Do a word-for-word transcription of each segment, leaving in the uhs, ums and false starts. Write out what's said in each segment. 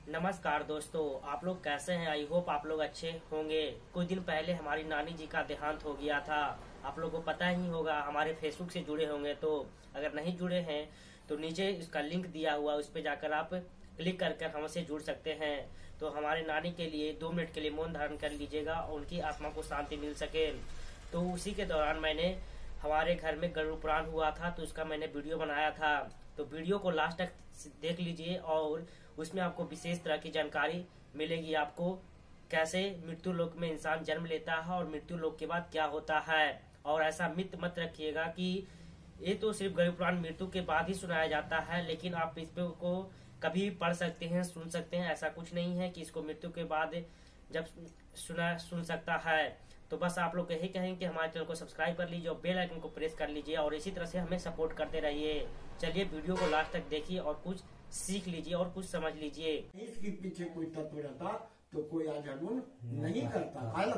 नमस्कार दोस्तों, आप लोग कैसे हैं? आई होप आप लोग अच्छे होंगे। कुछ दिन पहले हमारी नानी जी का देहांत हो गया था। आप लोगों को पता ही होगा, हमारे फेसबुक से जुड़े होंगे तो। अगर नहीं जुड़े हैं तो नीचे इसका लिंक दिया हुआ, उस पर जाकर आप क्लिक करके हमसे जुड़ सकते हैं। तो हमारे नानी के लिए दो मिनट के लिए मौन धारण कर लीजिएगा और उनकी आत्मा को शांति मिल सके। तो उसी के दौरान मैंने हमारे घर में गरुड़ पुराण हुआ था, तो उसका मैंने वीडियो बनाया था। तो वीडियो को लास्ट तक देख लीजिए और उसमें आपको विशेष तरह की जानकारी मिलेगी। आपको कैसे मृत्यु लोक में इंसान जन्म लेता है और मृत्यु लोक के बाद क्या होता है। और ऐसा मित मत रखिएगा कि ये तो सिर्फ गरुड़ पुराण मृत्यु के बाद ही सुनाया जाता है, लेकिन आप इस पे को कभी भी पढ़ सकते हैं, सुन सकते हैं। ऐसा कुछ नहीं है कि इसको मृत्यु के बाद जब सुना सुन सकता है। तो बस आप लोग यही कहेंगे कि हमारे चैनल को सब्सक्राइब कर लीजिए और बेल आइकन को प्रेस कर लीजिए और इसी तरह से हमें सपोर्ट करते रहिए। चलिए वीडियो को लास्ट तक देखिए और कुछ सीख लीजिए और कुछ समझ लीजिए। इसके पीछे कोई तत्व रहता तो कोई आजमन नहीं करता, कायला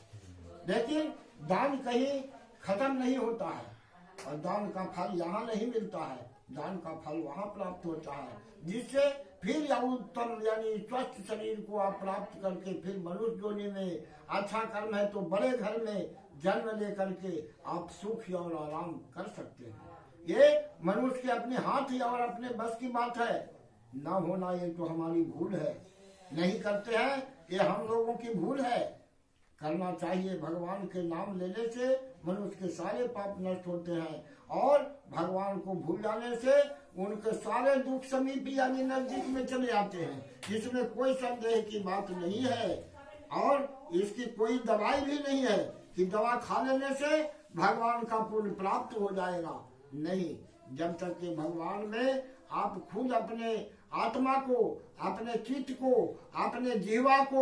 करता। लेकिन दान कहीं खत्म नहीं होता है और दान का फल यहाँ नहीं मिलता है, दान का फल वहाँ प्राप्त होता है, जिससे फिर या उत्तम यानी स्वस्थ शरीर को आप प्राप्त करके फिर मनुष्य योनि में अच्छा कर्म है तो बड़े घर में जन्म लेकर के आप सुख और आराम कर सकते हैं। ये मनुष्य के अपने हाथ या और अपने बस की बात है, ना होना ये तो हमारी भूल है। नहीं करते हैं ये हम लोगों की भूल है। करना चाहिए। भगवान के नाम लेने से मनुष्य के सारे पाप नष्ट होते हैं और भगवान को भूल जाने से उनके सारे दुख समीप यानी नजदीक में चले आते हैं। इसमें कोई संदेह की बात नहीं है और इसकी कोई दवाई भी नहीं है कि दवा खा लेने से भगवान का पुण्य प्राप्त हो जाएगा। नहीं, जब तक कि भगवान में आप खुद अपने आत्मा को, अपने चित्त को, अपने जीवा को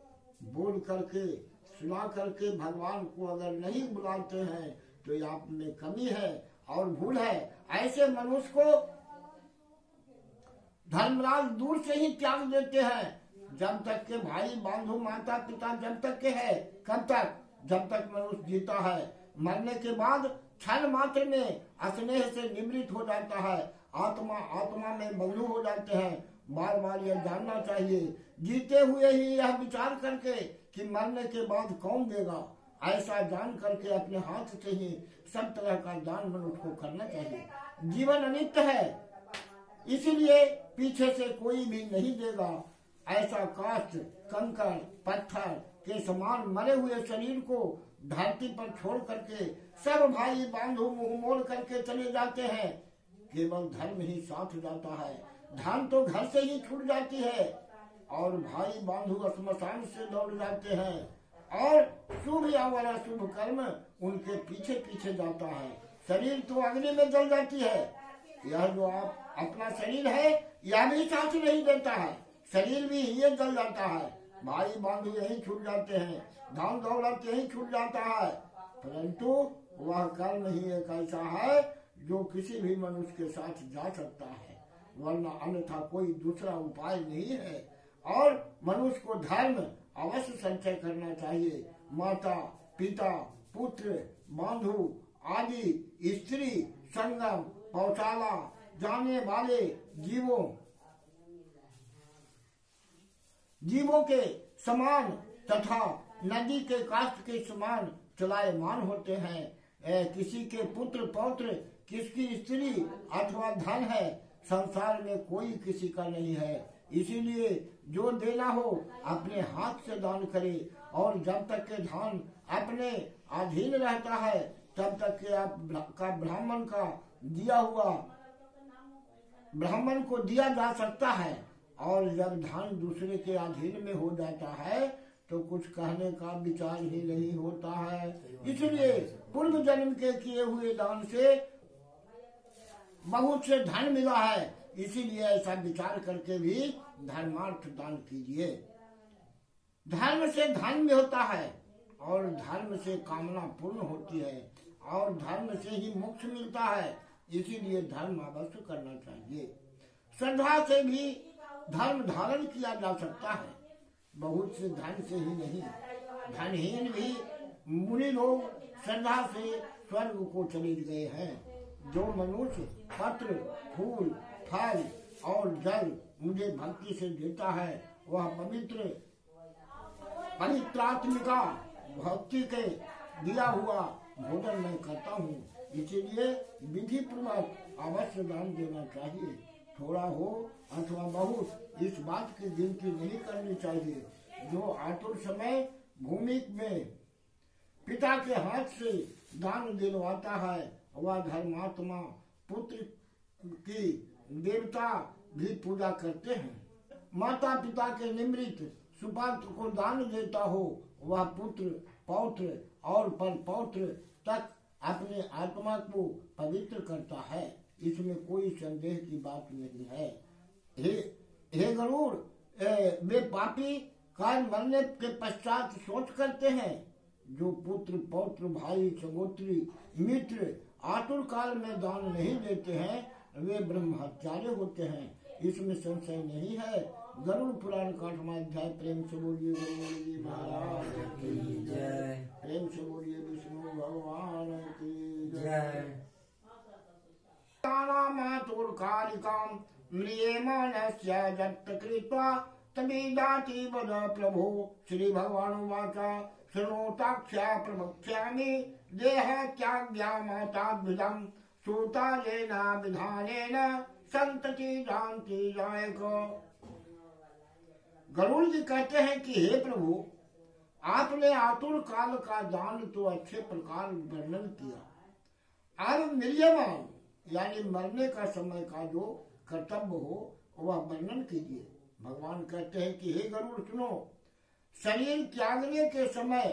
बोल करके सुना करके भगवान को अगर नहीं बुलाते हैं तो ये आप में कमी है और भूल है। ऐसे मनुष्य को धर्मराज दूर से ही त्याग देते हैं। जब तक के भाई बंधु माता पिता जब तक के है, कब तक? जब तक मनुष्य जीता है। मरने के बाद क्षण मात्र में स्नेह से निमृत हो जाता है, आत्मा आत्मा में बंधु हो जाते हैं। बार बार यह जानना चाहिए, जीते हुए ही यह विचार करके कि मरने के बाद कौन देगा, ऐसा जान करके अपने हाथ से ही सब तरह का दान मनुष्य को करना चाहिए। जीवन अनित्य है, इसीलिए पीछे से कोई भी नहीं देगा। ऐसा काष्ठ कंकड़ पत्थर के समान मरे हुए शरीर को धरती पर छोड़ करके सब भाई बंधु मुंह मोड़ करके चले जाते हैं। केवल धर्म ही साथ जाता है। धन तो घर से ही छूट जाती है और भाई बंधु श्मशान से दौड़ जाते हैं और शुभ या वाला शुभ कर्म उनके पीछे पीछे जाता है। शरीर तो अग्नि में जल जाती है। यह जो आप अपना शरीर है यह भी साथ नहीं देता है, शरीर भी ये जल जाता है। भाई बंधु यही छूट जाते हैं, धन दौलत यही छूट जाता है। परंतु वह कर्म ही एक ऐसा है जो किसी भी मनुष्य के साथ जा सकता है, वरना अन्यथा कोई दूसरा उपाय नहीं है। और मनुष्य को धर्म अवश्य संचय करना चाहिए। माता पिता पुत्र बंधु आदि स्त्री संगम पौचाला जाने वाले जीवों जीवों के समान तथा नदी के काष्ठ के समान चलायमान होते हैं। ए, किसी के पुत्र पौत्र, किसकी स्त्री अथवा धन है, संसार में कोई किसी का नहीं है। इसीलिए जो देना हो अपने हाथ से दान करे और जब तक के धन अपने अधीन रहता है तब तक के आप का ब्राह्मण का दिया हुआ ब्राह्मण को दिया जा सकता है और जब धन दूसरे के अधीन में हो जाता है तो कुछ कहने का विचार ही नहीं होता है। इसलिए पूर्व जन्म के किए हुए दान से बहुत से धन मिला है, इसीलिए ऐसा विचार करके भी धर्मार्थ दान कीजिए। धर्म से धन होता है और धर्म से कामना पूर्ण होती है और धर्म से ही मोक्ष मिलता है। इसीलिए धर्म अवश्य करना चाहिए। श्रद्धा से भी धर्म धारण किया जा सकता है, बहुत से धन से ही नहीं। धनहीन भी मुनि लोग श्रद्धा से स्वर्ग को चले गए हैं। जो मनुष्य पत्र फूल फल और जल मुझे भक्ति से देता है वह पवित्र पवित्रात्मिका भक्ति के दिया हुआ भोजन मैं करता हूँ। इसीलिए विधि पूर्वक अवश्य दान देना चाहिए। थोड़ा हो अथवा बहुत इस बात की गिनती नहीं करनी चाहिए। जो आतुर समय भूमि में पिता के हाथ से दान दिलवाता है वह धर्मात्मा पुत्र की देवता भी पूजा करते हैं। माता पिता के निमृत सुपात्र को दान देता हो वह पुत्र पौत्र और पर पौत्र तक अपने आत्मा को पवित्र करता है। इसमें कोई संदेह की बात नहीं है। हे हे गरुड़, वे पापी काल मरने के पश्चात सोच करते हैं। जो पुत्र पौत्र भाई सगोत्री मित्र आतुर काल में दान नहीं देते हैं वे ब्रह्मचार्य होते हैं। इसमें संशय नहीं है। गरुड़ पुराण का आठवां अध्याय। प्रेम से बोलिए गरुड़ जी महाराज की जय। प्रेम से बोलिए विष्णु भगवान की जय। मातुर कालिकाम म्रियमानस्य जप्त कृत्वा तबीजाति वद प्रभो। श्री भगवान वाचा शृणोताख्या प्रवक्ष्यामि देह त्याग्या माताद्विदं सूतालेन विधानेन संतति जानति जायक। गरुड़ जी कहते हैं कि हे प्रभु, आपने आतुर काल का दान तो अच्छे प्रकार वर्णन किया। अब निर्यमान यानी मरने का समय का जो कर्तव्य हो वह वर्णन कीजिए। भगवान कहते हैं कि हे गरुड़ सुनो, शरीर त्यागने के समय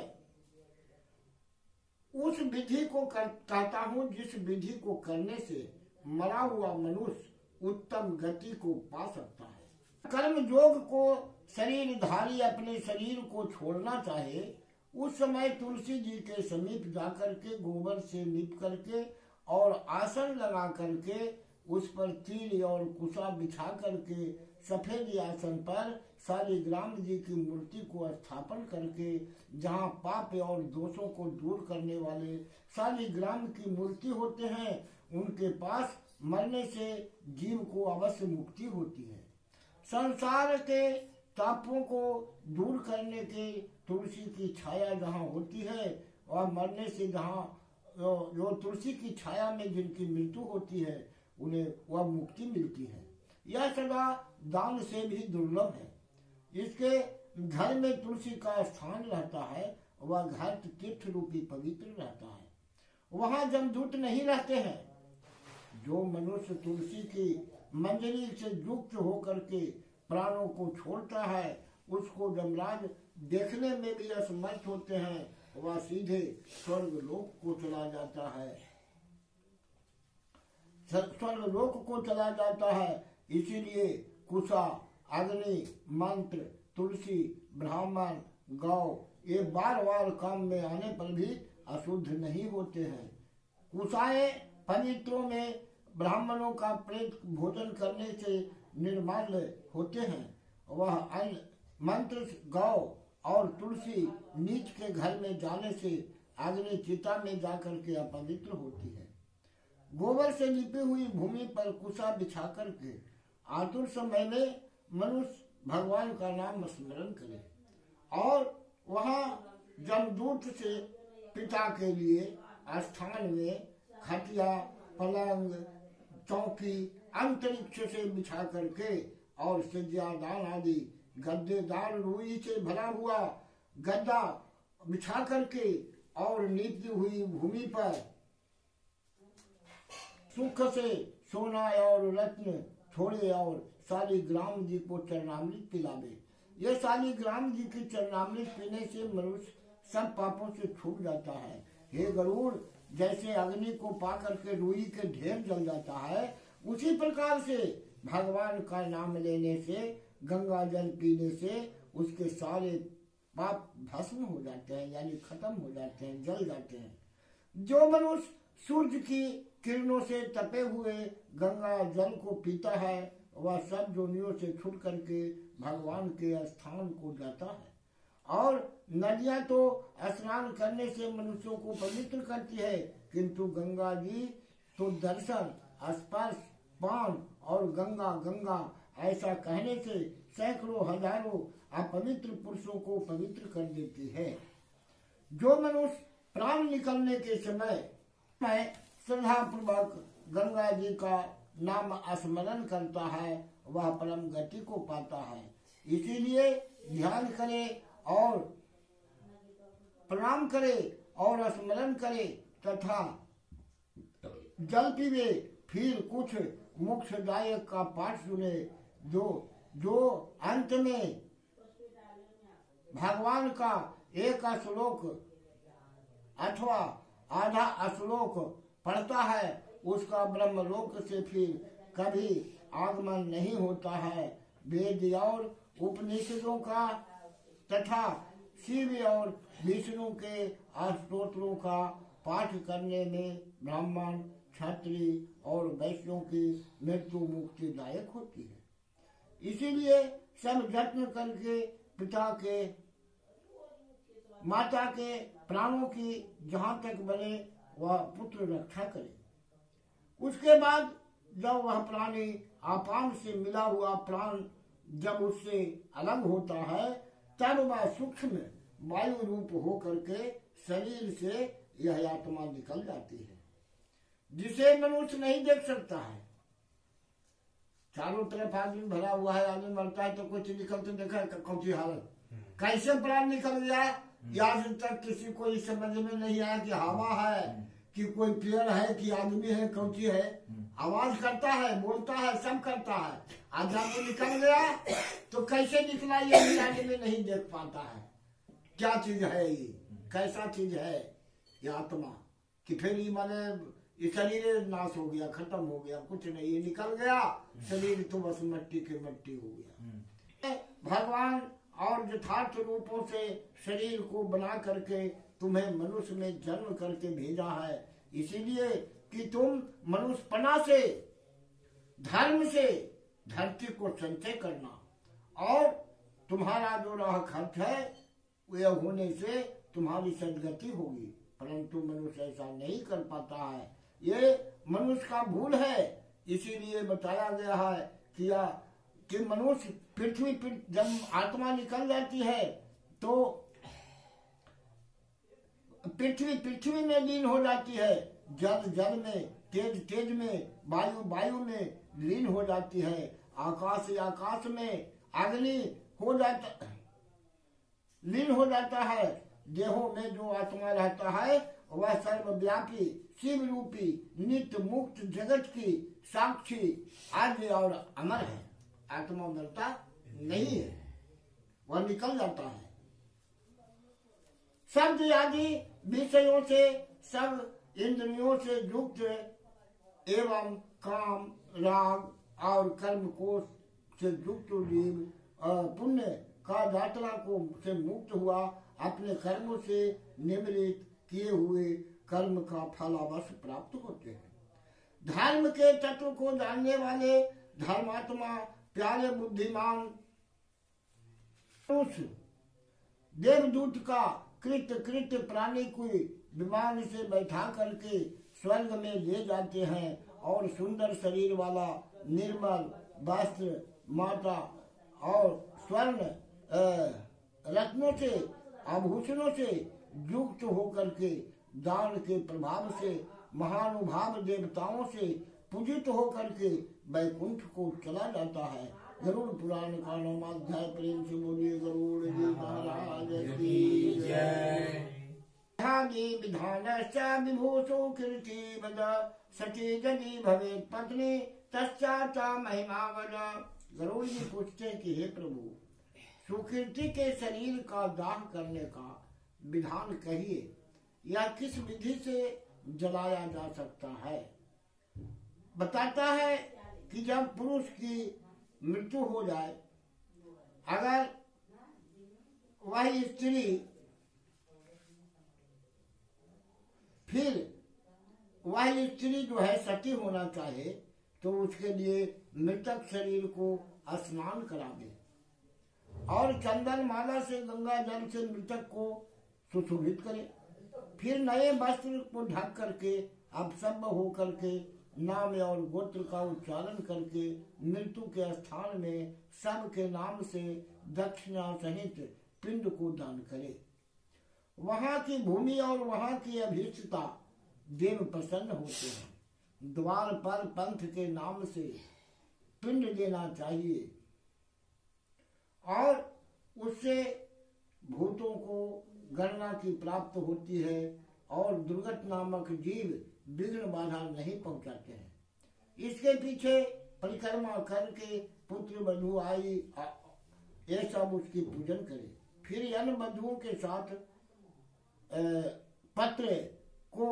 उस विधि को कर, कहता हूँ जिस विधि को करने से मरा हुआ मनुष्य उत्तम गति को पा सकता है। कर्म योग को शरीरधारी अपने शरीर को छोड़ना चाहे उस समय तुलसी जी के समीप जाकर के गोबर से लीप करके और आसन लगा करके उस पर तिल और कुशा बिछा करके सफेद आसन पर शालिग्राम जी की मूर्ति को स्थापन करके जहाँ पाप और दोषों को दूर करने वाले शालिग्राम की मूर्ति होते हैं उनके पास मरने से जीव को अवश्य मुक्ति होती है। संसार के तापों को दूर करने के तुलसी की छाया जहाँ होती है और मरने से जहाँ जो तुलसी की छाया में जिनकी मृत्यु होती है उन्हें वह मुक्ति मिलती है। यह सदा दान से भी दुर्लभ है। इसके घर में तुलसी का स्थान रहता है वह घर तीर्थ रूपी पवित्र रहता है। वहाँ जमदूत नहीं रहते हैं। जो मनुष्य तुलसी की मंजरी से युक्त होकर के प्राणों को छोड़ता है उसको जमराज देखने में भी असमर्थ होते हैं। वह सीधे स्वर्ग लोक को चला जाता है स्वर्ग लोक को चला जाता है। इसीलिए कुशा अग्नि मंत्र तुलसी ब्राह्मण गौ ये बार बार काम में आने पर भी अशुद्ध नहीं होते हैं। कुशाएं पवित्रों में ब्राह्मणों का प्रेत भोजन करने से निर्माल्य होते हैं। वह अन्न मंत्र गौ और तुलसी नीच के घर में जाने से अग्नि चिता में जाकर के अपवित्र होती है। गोबर से लिपी हुई भूमि पर कुशा बिछा करके आतुर समय में मनुष्य भगवान का नाम स्मरण करे और वहाँ जमदूत से पिता के लिए स्थान में खटिया पलंग चौकी अंतरिक्ष से बिछा करके और सज्जादान आदि गद्देदार रुई से भरा हुआ गद्दा बिछा करके और नीति हुई भूमि पर सुख से सोना और रत्न छोड़े और शालिग्राम जी को चरणामृत पिलावे। ये शालिग्राम जी की चरणामृत पीने से मनुष्य सब पापों से छूट जाता है। हे गरुड़, जैसे अग्नि को पाकर के रुई के ढेर जल जाता है उसी प्रकार से भगवान का नाम लेने से गंगा जल पीने से उसके सारे पाप भस्म हो जाते हैं यानी खत्म हो जाते हैं जल जाते हैं। जो मनुष्य सूर्य की किरणों से तपे हुए गंगा जल को पीता है वह सब जोनियों से छूट करके भगवान के स्थान को जाता है। और नदियां तो स्नान करने से मनुष्यों को पवित्र करती है किंतु गंगा जी तो दर्शन स्पर्श पान और गंगा गंगा ऐसा कहने से सैकड़ों हजारों अपवित्र पुरुषों को पवित्र कर देती है। जो मनुष्य प्राण निकलने के समय में श्रद्धा पूर्वक गंगा जी का नाम स्मरण करता है वह परम गति को पाता है। इसीलिए ध्यान करे और प्रणाम करे और स्मरण करे तथा जल पीवे, फिर कुछ मोक्षदायक का पाठ सुने, जो जो अंत में भगवान का एक श्लोक अथवा आधा श्लोक पढ़ता है उसका ब्रह्मलोक से फिर कभी आगमन नहीं होता है। वेद और उपनिषदों का तथा शिव और विष्णु के स्तोत्रों का पाठ करने में ब्राह्मण, क्षत्रिय और वैश्यों की मृत्यु मुक्तिदायक होती है। इसीलिए सब यत्न करके पिता के माता के प्राणों की जहाँ तक बने वह पुत्र रक्षा करे। उसके बाद जब वह प्राणी अपान से मिला हुआ प्राण जब उससे अलग होता है तब वह सूक्ष्म वायु रूप हो करके शरीर से यह आत्मा निकल जाती है, जिसे मनुष्य नहीं देख सकता है। चारों तरफ आदमी भरा हुआ है, आदमी मरता है तो कुछ निकलते देखा कौन सी हालत, कैसे प्राण निकल गया आज तक किसी को इस समझ में नहीं आया कि हवा है कि कोई पेड़ है कि आदमी है, कौन सी है। आवाज करता है, बोलता है, सब करता है। आज जब निकल गया तो कैसे निकला ये भी आदमी नहीं देख पाता है। क्या चीज है ये, कैसा चीज है ये आत्मा, कि फिर ये माने ये शरीर नाश हो गया, खत्म हो गया, कुछ नहीं, ये निकल गया शरीर तो बस मिट्टी के मिट्टी हो गया। भगवान और यथार्थ रूपों से शरीर को बना करके तुम्हें मनुष्य में जन्म करके भेजा है, इसीलिए कि तुम मनुष्यपना से, धर्म से धरती को संचय करना और तुम्हारा जो राह खर्च है वह होने से तुम्हारी सदगति होगी। परंतु मनुष्य ऐसा नहीं कर पाता है, ये मनुष्य का भूल है। इसीलिए बताया गया है कि, कि मनुष्य पृथ्वी पर जब आत्मा निकल जाती है तो पृथ्वी पृथ्वी में लीन हो जाती है, जल जल में, तेज तेज में, वायु वायु में लीन हो जाती है, आकाश आकाश में, अग्नि हो जाता लीन हो जाता है। देहों में जो आत्मा रहता है वह सर्वव्यापी शिव रूपी नित्य मुक्त जगत की साक्षी आदि और अमर है। आत्मा मरता नहीं है, वह निकल जाता है। शब्द आदि विषयों से, सब इंद्रियों से युक्त एवं काम, राग और कर्म कोश से युक्त जीव पुण्य का यात्रा को से मुक्त हुआ अपने कर्मों से निवृत्त किए हुए कर्म का फलावश प्राप्त होते हैं। धर्म के तत्व को जानने वाले धर्मात्मा प्यारे बुद्धिमान पुरुष देवदूत का कृत कृत प्राणी को विमान से बैठा करके स्वर्ग में ले जाते हैं और सुंदर शरीर वाला निर्मल वस्त्र, माता और स्वर्ण रत्नों से, आभूषणों से युक्त होकर के दान के प्रभाव से महानुभाव देवताओं से पूजित होकर के वैकुंठ को चला जाता है। गरुड़ पुराण का नौमाध्याय प्रेम से बोलिए गरुड़ जी महाराज की जय। विधान विभूषो कीर्ति वद सती यदि भवेत् पत्नी तस्याचा महिमा वद। गरुड़ जी पूछते कि हे प्रभु, सुकीर्ति के शरीर का दाह करने का विधान कहिए, या किस विधि से जलाया जा सकता है। बताता है कि जब पुरुष की मृत्यु हो जाए, अगर वह स्त्री फिर वह स्त्री जो है सती होना चाहे तो उसके लिए मृतक शरीर को स्नान करावे और चंदन माला से गंगा जल से मृतक को सुशोभित करे, फिर नए वस्त्र को ढक करके अब सब हो करके नाम और गोत्र का उच्चारण करके मृत्यु के स्थान में सबके नाम से दक्षिणा सहित पिंड को दान करे। वहां की भूमि और वहां की अभीष्टता देव प्रसन्न होते हैं। द्वार पर पंथ के नाम से पिंड देना चाहिए और उससे भूतों को गणना की प्राप्त होती है और दुर्गत नामक जीव विघ्न बाधा नहीं पहुंचाते हैं। इसके पीछे परिक्रमा करके पुत्र वधु आई ये सब उसकी पूजन करे। फिर अन्य वधुओं के साथ पत्र को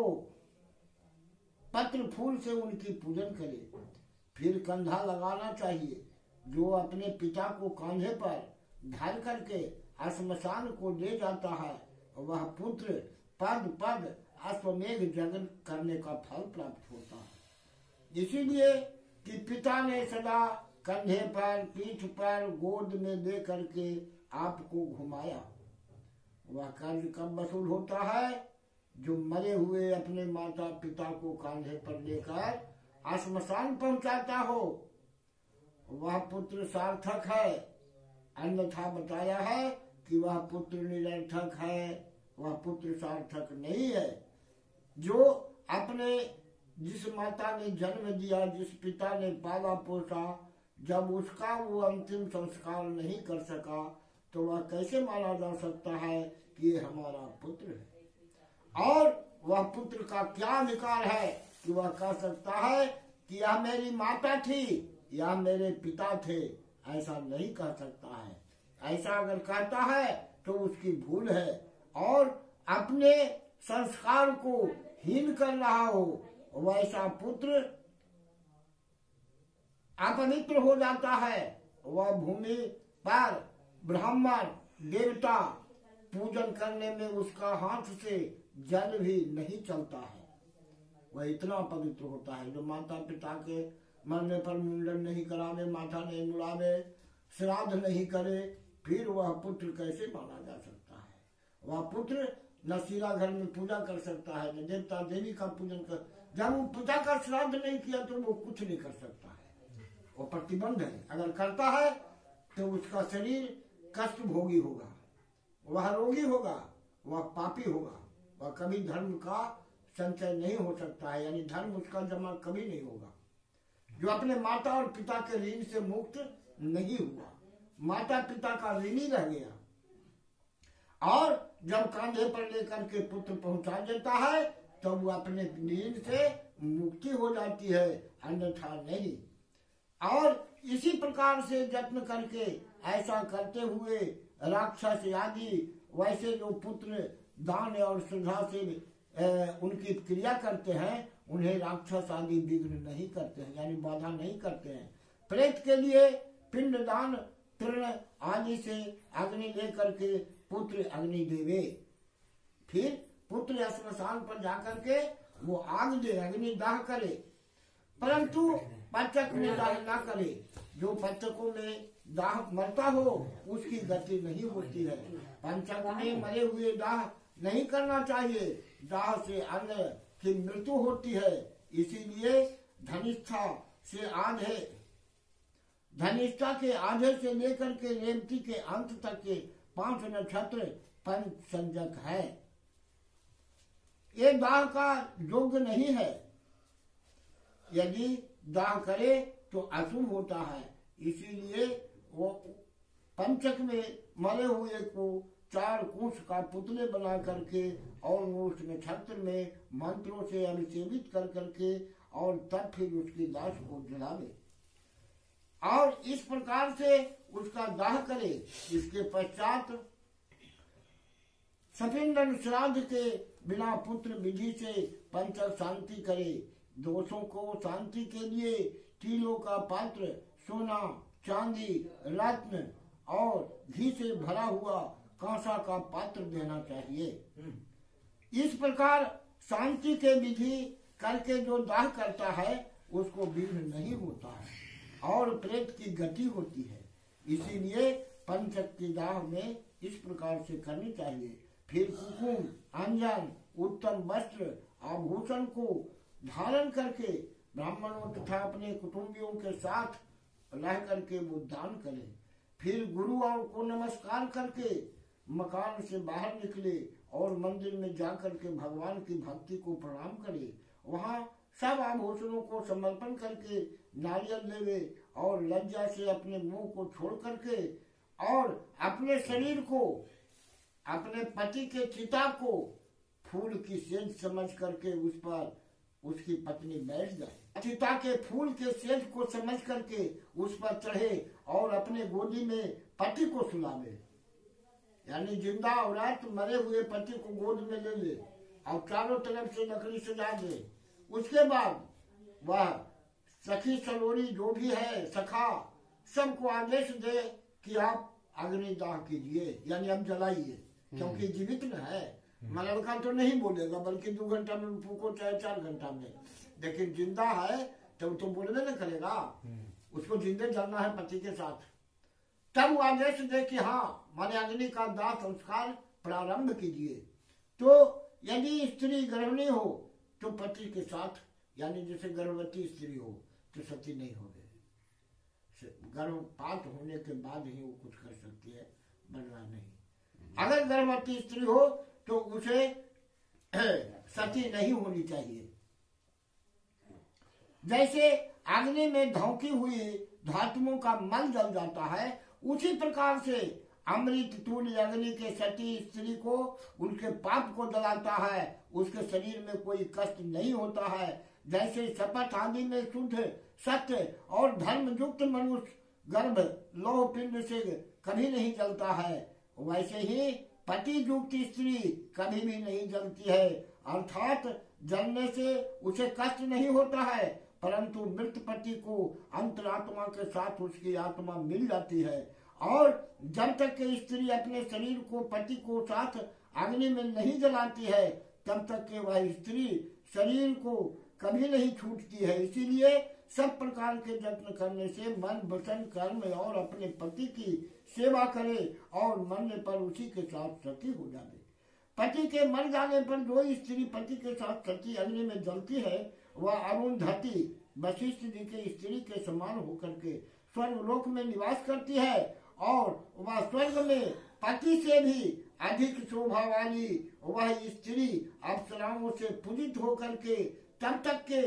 पत्र फूल से उनकी पूजन करे। फिर कंधा लगाना चाहिए। जो अपने पिता को कांधे पर धर करके श्मशान को ले जाता है वह पुत्र पद पद अश्वमेघ जगन करने का फल प्राप्त होता है। इसीलिए कि पिता ने सदा कंधे पर, पीठ पर, गोद में ले करके आपको घुमाया। वह कर्ज कब वसूल होता है? जो मरे हुए अपने माता पिता को कांधे पर लेकर श्मशान पहुंचाता हो वह पुत्र सार्थक है। अन्यथा बताया है कि वह पुत्र निरर्थक है, वह पुत्र सार्थक नहीं है। जो अपने जिस माता ने जन्म दिया, जिस पिता ने पाला पोसा, जब उसका वो अंतिम संस्कार नहीं कर सका तो वह कैसे माना जा सकता है कि ये हमारा पुत्र है। और वह पुत्र का क्या अधिकार है कि वह कह सकता है कि यह मेरी माता थी, यह मेरे पिता थे। ऐसा नहीं कह सकता है। ऐसा अगर कहता है तो उसकी भूल है और अपने संस्कार को हीन कर रहा हो वैसा पुत्र अपवित्र हो जाता है। वह भूमि पर ब्राह्मण देवता पूजन करने में उसका हाथ से जल भी नहीं चलता है। वह इतना पवित्र होता है। जो माता पिता के मरने पर मुंडन नहीं करावे, माथा नहीं मुड़ावे, श्राद्ध नहीं करे, फिर वह पुत्र कैसे माना जा सकता है? वह पुत्र न सीरा घर में पूजा कर सकता है, न देवता देवी का पूजन कर। जब वो पिता का श्राद्ध नहीं किया तो वो कुछ नहीं कर सकता है। वो प्रतिबंध है। अगर करता है तो उसका शरीर कष्ट भोगी होगा, वह रोगी होगा, वह पापी होगा, वह कभी धर्म का संचय नहीं हो सकता है। यानी धर्म उसका जमा कभी नहीं होगा। जो अपने माता और पिता के ऋण से मुक्त नहीं हुआ, माता पिता का ऋणी रह गया और जब कांधे पर लेकर के पुत्र पहुंचा देता है तो वो अपने ऋण से मुक्ति हो जाती है, अन्यथा नहीं। और इसी प्रकार से यत्न करके ऐसा करते हुए राक्षस आदि वैसे जो पुत्र दान और श्रद्धा से उनकी क्रिया करते हैं उन्हें राक्षस आदि विघ्न नहीं करते हैं, यानी बाधा नहीं करते हैं। प्रेत के लिए पिंड दान तृण आदि से अग्नि लेकर के पुत्र अग्नि देवे। फिर पुत्र श्मशान पर जाकर के वो आग दे, अग्नि दाह करे, परंतु पंचक में दाह न करे। जो पंचकों में दाह मरता हो उसकी गति नहीं होती है। पंचक में मरे हुए दाह नहीं करना चाहिए। दाह से अन्न की मृत्यु होती है। इसीलिए धनिष्ठा से आधे धनिष्ठा के आधे से लेकर के रेवती के अंत तक के पांच नक्षत्र पंच संजक है। ये दाह का योग्य नहीं है। यदि दाह करे तो अशुभ होता है। इसीलिए वो पंचक में मरे हुए को चार कुश का पुतले बना करके और वो उस नक्षत्र में मंत्रों से अभिषेवित कर करके और तब फिर उसकी लाश को जलावे और इस प्रकार से उसका दाह करे। इसके पश्चात सपिंडन श्राद्ध के बिना पुत्र विधि से पंचक शांति करे। दोषों को शांति के लिए टीलों का पात्र, सोना, चांदी, रत्न और घी से भरा हुआ कांसा का पात्र देना चाहिए। इस प्रकार शांति के विधि करके जो दाह करता है उसको विघ्न नहीं होता है और प्रेत की गति होती है। इसीलिए पंचक की दाह में इस प्रकार से करनी चाहिए। फिर कुकुम, अंजन, उत्तम वस्त्र, आभूषण को धारण करके ब्राह्मणों तथा अपने कुटुंबियों के साथ रह करके वो दान करे। फिर गुरु और को नमस्कार करके मकान से बाहर निकले और मंदिर में जाकर के भगवान की भक्ति को प्रणाम करे। वहाँ सब आभूषणों को समर्पण करके नारियल देवे और लज्जा से अपने मुंह को छोड़ करके और अपने शरीर को, अपने पति के चिता को फूल की सेज समझ करके उस पर उसकी पत्नी बैठ जाए। चिता के फूल के सेज को समझ करके उस पर चढ़े और अपने गोदी में पति को सुलावे। यानी जिंदा औरत मरे हुए पति को गोद में ले ले और चारों तरफ से लकड़ी सजा दे। उसके बाद वह सखी सलोरी जो भी है सखा सबको आदेश दे कि आप अग्निदाह कीजिए, यानी अब जलाइए, क्योंकि जीवित न है। लड़का तो नहीं बोलेगा, बल्कि दो घंटा में फूको चाहे चार घंटा में, लेकिन जिंदा है तो तो बोलने न करेगा, उसको जिंदे जलना है पति के साथ। तब वो आदेश दे कि हाँ माने अग्नि का दाह संस्कार प्रारंभ कीजिए। तो यदि स्त्री गर्भिणी हो तो पति के साथ, यानी जैसे गर्भवती स्त्री हो तो सती नहीं होगी। गर्भपात होने के बाद ही वो कुछ कर सकती है, वरना नहीं। अगर गर्भवती स्त्री हो तो उसे सती नहीं होनी चाहिए। जैसे अग्नि में धौंकी हुई धातुओं का मल जल जाता है, उसी प्रकार से अमृत तुल्य अग्नि के सती स्त्री को उनके पाप को जलाता है, उसके शरीर में कोई कष्ट नहीं होता है। जैसे शपथ आदि में शुद्ध सत्य और धर्म युक्त मनुष्य गर्भ लौह पिंड से कभी नहीं जलता है, वैसे ही पति युक्त स्त्री कभी भी नहीं जलती है। अर्थात जलने से उसे कष्ट नहीं होता है, परंतु मृत पति को अंतरात्मा के साथ उसकी आत्मा मिल जाती है। और जब तक कि स्त्री अपने शरीर को पति को साथ अग्नि में नहीं जलाती है, तब तक के वह स्त्री शरीर को कभी नहीं छूटती है। इसीलिए सब प्रकार के यत्न करने से मन वचन कर्म और अपने पति की सेवा करे और मरने पर उसी के साथ सती हो जाए। पति के मर जाने पर जो स्त्री पति के साथ सती अग्नि में जलती है, वह अरुंधति वशिष्ठ जी के स्त्री के समान होकर के स्वर्ग लोक में निवास करती है और वह स्वर्ग में पति से भी अधिक शोभा वाली वह स्त्री अप्सराओं से पूजित होकर के तब तक के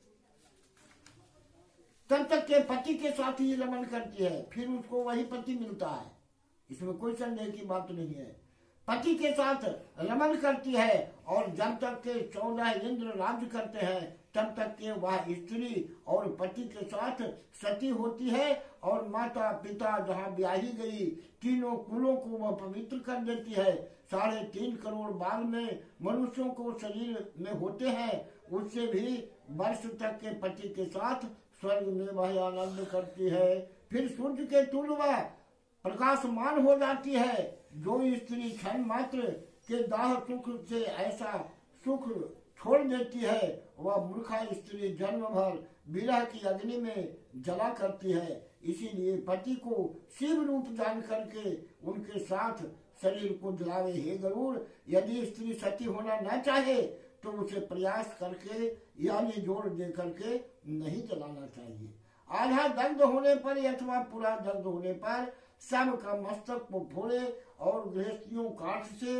तब तक के पति के साथ ही रमन करती है, फिर उसको वही पति मिलता है, इसमें कोई संदेह की बात नहीं है। पति के साथ रमन करती है और जब तक के चौदह इंद्र राज्य करते हैं तब तक के वह स्त्री और पति के साथ सती होती है और माता पिता जहाँ ब्याही गई तीनों कुलों को वह पवित्र कर देती है। साढ़े तीन करोड़ बाल में मनुष्यों को शरीर में होते हैं, उससे भी वर्ष तक के पति के साथ स्वर्ग में वह आनंद करती है। फिर सूर्य के तुल्य वह प्रकाशमान हो जाती है। जो स्त्री क्षण मात्र के दाह सुख से ऐसा सुख छोड़ देती है, वह मूर्खा स्त्री जन्म भर विरह की अग्नि में जला करती है। इसीलिए पति को शिव रूप जान करके उनके साथ शरीर को जलावे। हे गरुड़, यदि स्त्री सती होना न चाहे तो उसे प्रयास करके यानी जोर दे करके नहीं जलाना चाहिए। आधा दग्ध होने पर अथवा पूरा दग्ध होने पर सब का मस्तक को फोड़े और गृहस्थियों काठ से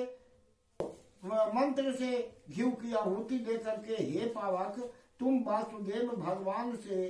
मंत्र से घी की आहुति दे करके, हे पावक, तुम वासुदेव भगवान से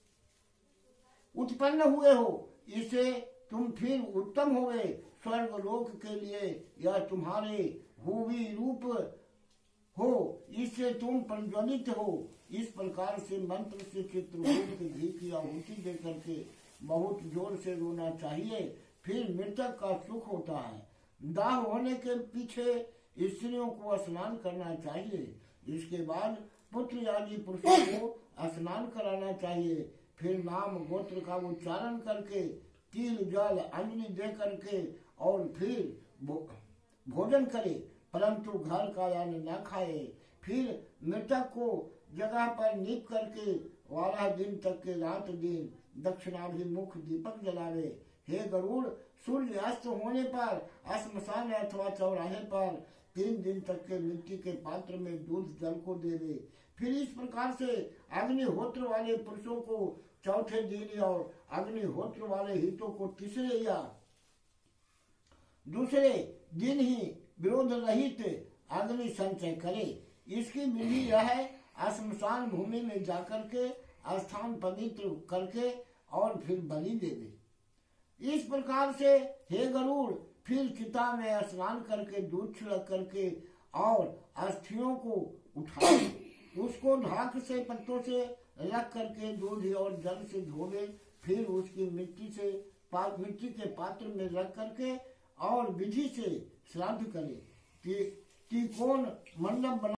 उत्पन्न हुए हो, इसे तुम फिर उत्तम हुए स्वर्ग लोक के लिए यह तुम्हारे हुवी रूप हो, इससे तुम प्रज्वलित हो। इस प्रकार से मंत्र से चित्रकूट के घी की आहुति दे करके बहुत जोर से रोना चाहिए, फिर मृतक का सुख होता है। दाह होने के पीछे स्त्रियों को स्नान करना चाहिए। इसके बाद पुत्र आदि पुरुषों को स्नान कराना चाहिए। फिर नाम गोत्र का उच्चारण करके तिल जल अंजलि दे करके और फिर भो, भोजन करे, परंतु घर का अन्न न खाए। फिर मृतक को जगह पर नीप करके बारह दिन तक के रात दिन दक्षिणाभिमुख दीपक जलावे। हे गरुड़, सूर्य अस्त होने पर श्मशान अथवा चौराहे पर तीन दिन तक के मिट्टी के पात्र में दूध जल को देवे। फिर इस प्रकार से अग्निहोत्र वाले पुरुषों को चौथे दिन और अग्निहोत्र वाले हितों को तीसरे या दूसरे दिन ही विरोध रहित अग्नि संचय करे। इसकी विधि यह है, श्मशान भूमि में जाकर के स्थान पवित्र करके और फिर बलि देवे। इस प्रकार से हे गरुड़, फिर चिता में स्नान करके दूध छिड़क करके और अस्थियों को उठाए, उसको ढाक से पत्तों से रख करके दूध और जल से धोवे, फिर उसकी मिट्टी से मिट्टी के पात्र में रख करके और विधि से श्राद्ध करे। कि, कि कौन मंडप बना